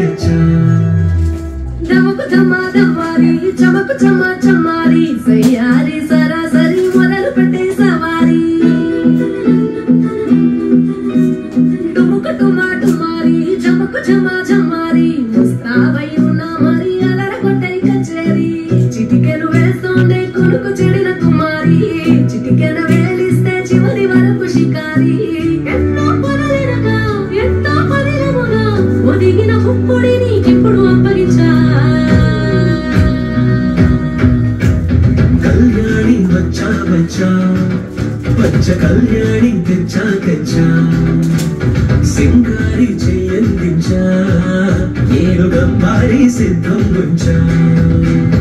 తెచ్చా దమకు దమా దమారి చమకు చమా చమారి సయ్యారి సరాసరి మొదలు పెట్టే సవారి డుముకు డుమా డుమారి చమకు చమా చమారి ముస్తాబై ఉన్నా మరి అలర కొట్టై కచేరి చిటికెలు వేస్తోండే కొనుకు చెడిన కుమారి చిటికెన వేలిస్తే చివరి వరకు షికారి ఎంతో పొరలినగా ఎంతో పదిలముగా ఒదిగిన పుప్పుడిని ఇప్పుడు అప్పగించా కళ్యాణి వచ్చా వచ్చా పచ్చ కళ్యాణి తెచ్చా తెచ్చా సింగారి చెయ్యందించా ఏడుగా పారి సిద్ధం ఉంచా